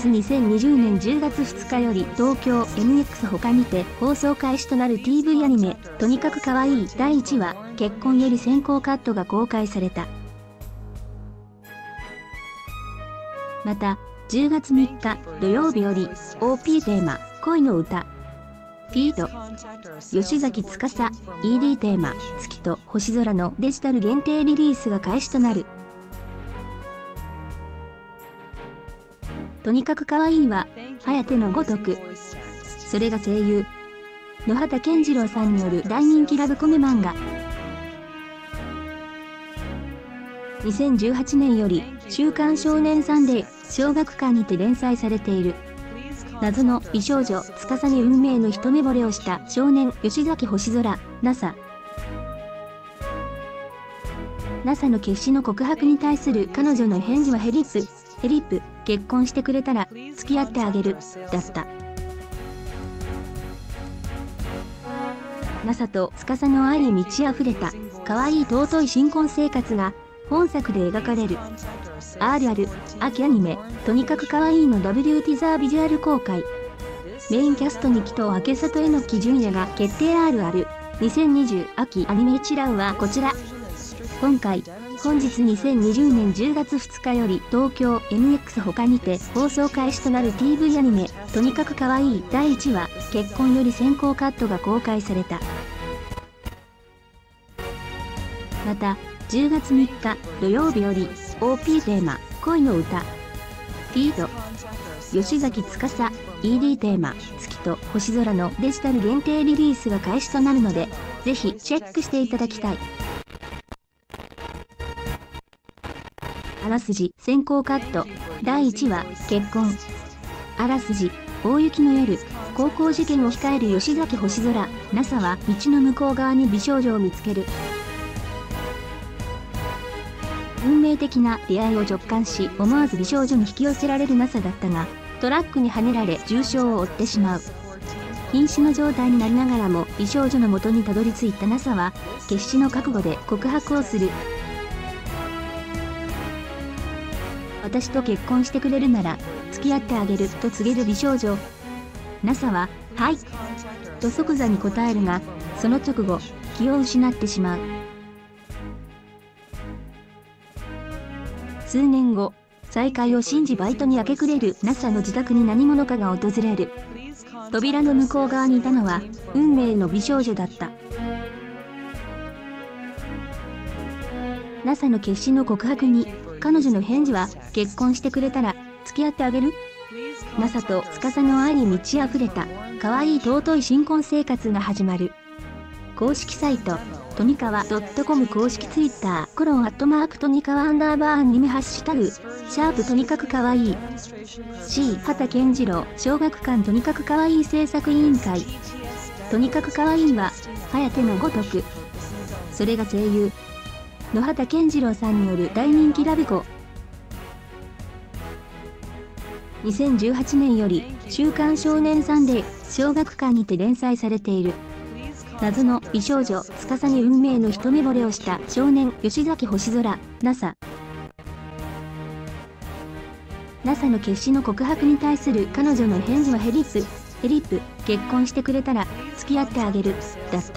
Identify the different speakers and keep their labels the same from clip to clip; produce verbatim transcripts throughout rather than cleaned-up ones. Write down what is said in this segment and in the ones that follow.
Speaker 1: 日にせんにじゅうねんじゅうがつふつかより東京 エムエックス 他にて放送開始となる ティーブイ アニメ、とにかくかわいいだいいちわ、結婚より先行カットが公開された。また、じゅうがつみっか土曜日より オーピー テーマ、恋の歌、フィード、吉崎司 イーディー テーマ、月と星空のデジタル限定リリースが開始となる。とにかくかわいいは、颯のごとく。それが声優、野畑健次郎さんによる大人気ラブコメ漫画。にせんじゅうはちねんより、週刊少年サンデー、小学館にて連載されている。謎の美少女、司に運命の一目惚れをした少年、吉崎星空、ナサ。ナサ の決死の告白に対する彼女の返事はヘリップ、ヘリップ、結婚してくれたら、付き合ってあげる、だった。ナサ と司の愛に満ち溢れた、可愛い尊い新婚生活が、本作で描かれる。アール ある、秋アニメ、とにかくかわいいの ダブリュー ティザービジュアル公開。メインキャストに紀藤明里榎木純也が決定 アール ある。にせんにじゅう秋アニメ一覧はこちら。今回、本日にせんにじゅうねんじゅうがつふつかより東京 エムエックス 他にて放送開始となる ティーブイ アニメ、とにかくかわいいだいいちわ、結婚より先行カットが公開された。また、じゅうがつみっか土曜日より オーピー テーマ、恋の歌、フィード、吉崎司 イーディー テーマ、月と星空のデジタル限定リリースが開始となるので、ぜひチェックしていただきたい。あらすじ先行カットだいいちわ結婚。あらすじ大雪の夜、高校受験を控える吉崎星空、ナサ は道の向こう側に美少女を見つける。運命的な出会いを直感し、思わず美少女に引き寄せられるナサだったが、トラックにはねられ重傷を負ってしまう。瀕死の状態になりながらも美少女の元にたどり着いたナサは、決死の覚悟で告白をする。私と結婚してくれるなら、付き合ってあげると告げる美少女。ナサ は、はい。と即座に答えるが、その直後、気を失ってしまう。数年後、再会を信じバイトに明け暮れるナサ の自宅に何者かが訪れる。扉の向こう側にいたのは、運命の美少女だった。ナサ の決死の告白に、彼女の返事は、結婚してくれたら、付き合ってあげる？ナサ と司の愛に満ち溢れた、可愛い尊い新婚生活が始まる。公式サイト、とにかわ .com 公式ツイッター、コロンアットマークとにかわアンダーバーアニメハッシュタグ、シャープとにかくかわいい。C、畑健次郎、小学館とにかくかわいい制作委員会。とにかくかわいいは、颯のごとく。それが声優、野畑健次郎さんによる大人気ラブコ。にせんじゅうはちねんより、週刊少年サンデー、小学館にて連載されている。謎の美少女、司に運命の一目惚れをした少年、吉崎星空、ナサ。ナサ の決死の告白に対する彼女の返事はヘリップ、ヘリップ、結婚してくれたら、付き合ってあげる、だった。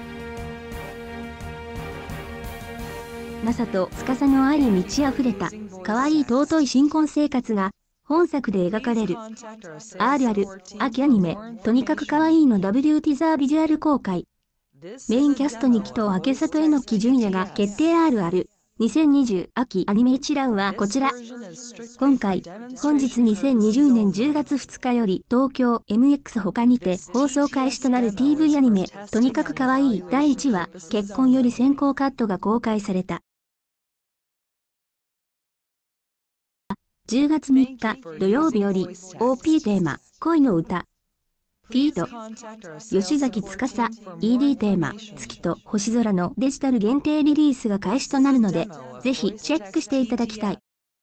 Speaker 1: ナサ と司の愛に満ち溢れた、可愛い尊い新婚生活が、本作で描かれる。アール ある、秋アニメ、とにかくかわいいの ダブリュー ティザービジュアル公開。メインキャストに紀藤明里榎木純也が決定 アール ある。にせんにじゅう秋アニメ一覧はこちら。今回、本日にせんにじゅうねんじゅうがつふつかより東京 エムエックス 他にて放送開始となる ティーブイ アニメ、とにかくかわいいだいいちわ、結婚より先行カットが公開された。じゅうがつみっか土曜日より オーピー テーマ、恋の歌。フィード、吉崎司 イーディー テーマ、月と星空のデジタル限定リリースが開始となるので、ぜひチェックしていただきたい。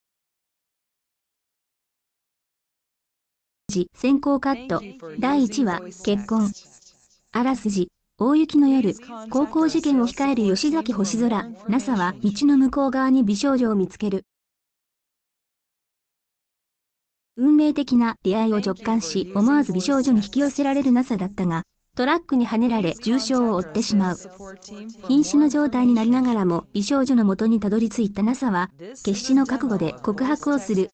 Speaker 1: 先行カット、だいいちわ、結婚。あらすじ、大雪の夜、高校受験を控える吉崎星空、ナサ は道の向こう側に美少女を見つける。 運命的な出会いを直感し、思わず美少女に引き寄せられる ナサ だったが、トラックにはねられ重傷を負ってしまう。瀕死の状態になりながらも美少女の元にたどり着いた ナサ は、決死の覚悟で告白をする。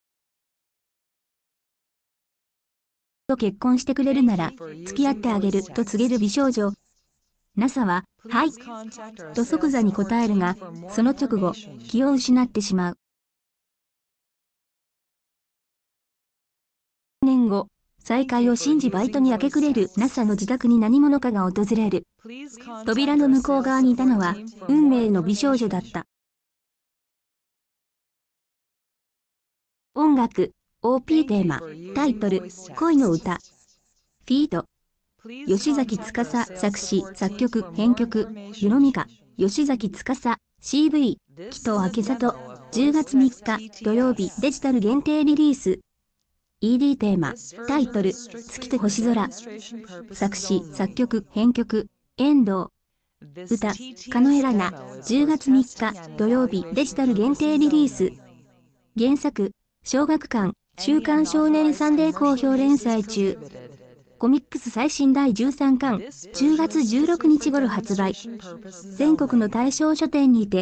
Speaker 1: と結婚してくれるなら、付き合ってあげると告げる美少女。ナサ は、はい、と即座に答えるが、その直後、気を失ってしまう。年後、再会を信じバイトに明け暮れる ナサ の自宅に何者かが訪れる。扉の向こう側にいたのは、運命の美少女だった。音楽、オーピー テーマ、タイトル、恋の歌。フィート。吉崎司作詞、作曲、編曲、湯野美香、吉崎司、シーブイ、紀藤明里、じゅうがつみっか土曜日デジタル限定リリース。イーディー テーマ、タイトル、月と星空。作詞、作曲、編曲、遠藤。歌、狩野エラナ、じゅうがつみっか土曜日デジタル限定リリース。原作、小学館、週刊少年サンデー好評連載中。コミックス最新だいじゅうさんかん、じゅうがつじゅうろくにち頃発売。全国の対象書店にて。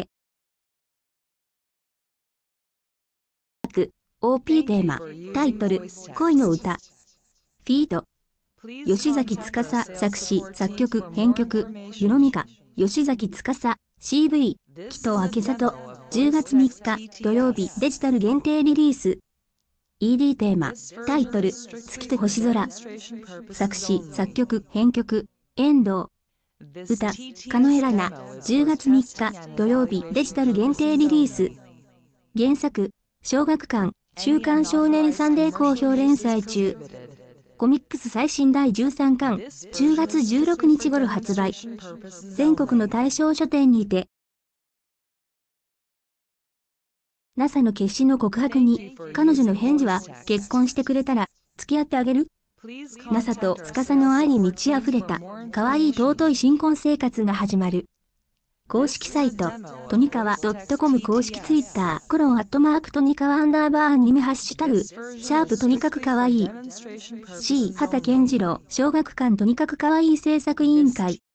Speaker 1: オーピー テーマ、タイトル、恋の歌。フィート。吉崎司作詞、作曲、編曲、湯野美香、吉崎司、シーブイ、紀藤明里、じゅうがつみっか土曜日デジタル限定リリース。イーディー テーマ、タイトル、月と星空。作詞、作曲、編曲、遠藤。歌、狩野エラナ、じゅうがつみっか土曜日デジタル限定リリース。原作、小学館、週刊少年サンデー好評連載中。コミックス最新だいじゅうさんかん、じゅうがつじゅうろくにち頃発売。全国の対象書店にて。ナサ の決死の告白に、彼女の返事は、結婚してくれたら、付き合ってあげる？ ナサ と司の愛に満ち溢れた、可愛い尊い新婚生活が始まる。公式サイト、トニカワ .com 公式ツイッター、コロンアットマークトニカワアンダーバーアニメハッシュタグ、シャープとにかくかわいい。C、畑健次郎、小学館とにかくかわいい制作委員会。